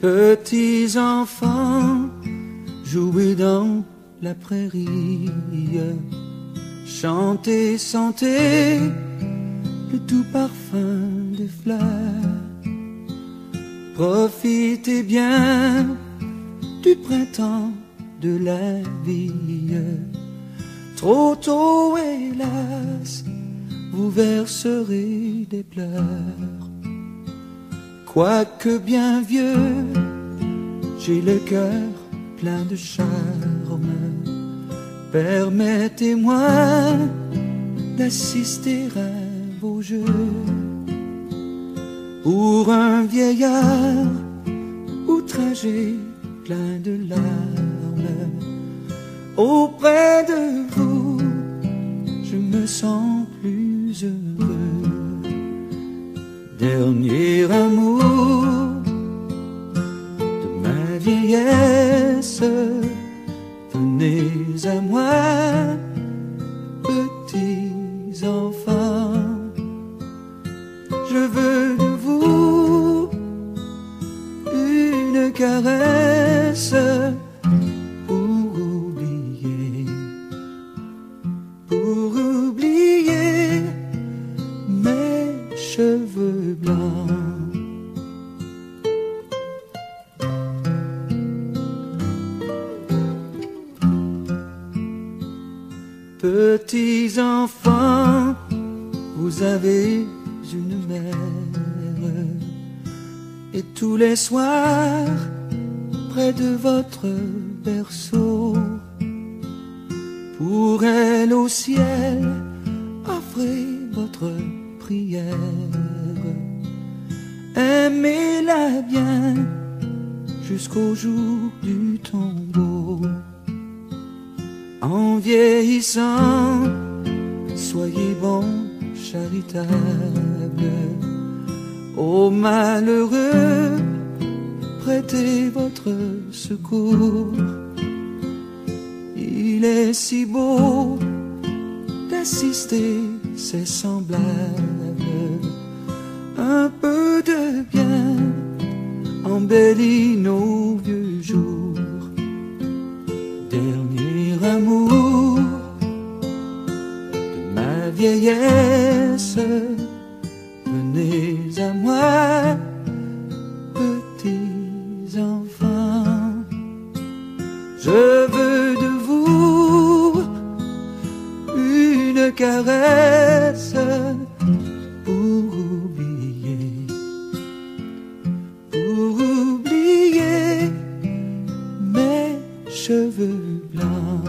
Petits enfants, jouez dans la prairie, chantez, sentez le doux parfum des fleurs. Profitez bien du printemps de la vie. Trop tôt, hélas, vous verserez des pleurs. Quoique bien vieux, j'ai le cœur plein de charme. Permettez-moi d'assister à vos jeux. Pour un vieillard outragé, plein de larmes, auprès de vous, je me sens plus heureux. Dernier amour de ma vieillesse, venez à moi, petits enfants. Je veux de vous une caresse pour oublier mes cheveux blancs. Petits enfants, vous avez une mère, et tous les soirs, près de votre berceau, pour elle au ciel, offrez votre prière. Aimez-la bien jusqu'au jour du tombeau. En vieillissant, soyez bon, charitable. Aux malheureux, prêtez votre secours. Il est si beau d'assister ses semblables. Un peu de bien embellit nos vieux jours. Dernier amour de ma vieillesse, venez à moi, petits enfants. Je veux de vous une caresse pour oublier mes cheveux blancs.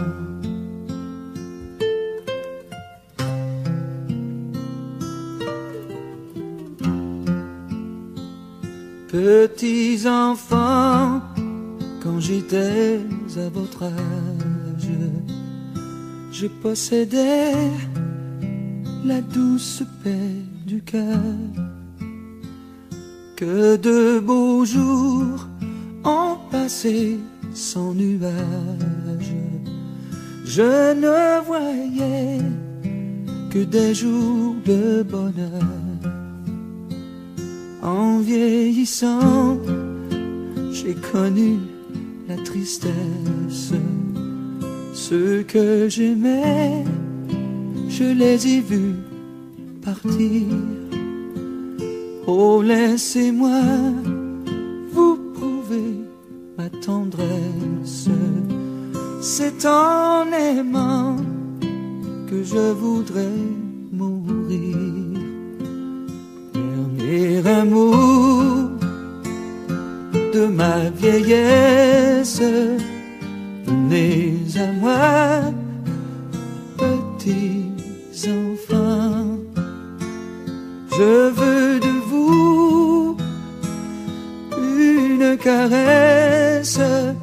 Petits enfants, quand j'étais à votre âge, je possédais la douce paix du cœur. Que de beaux jours ont passé sans nuages. Je ne voyais que des jours de bonheur. En vieillissant, j'ai connu la tristesse. Ceux que j'aimais, je les ai vus partir. Oh, laissez-moi vous prouver ma tendresse. C'est en aimant que je voudrais mourir. Dernier amour de ma vieillesse, venez à moi, petits enfants. Je veux de vous une caresse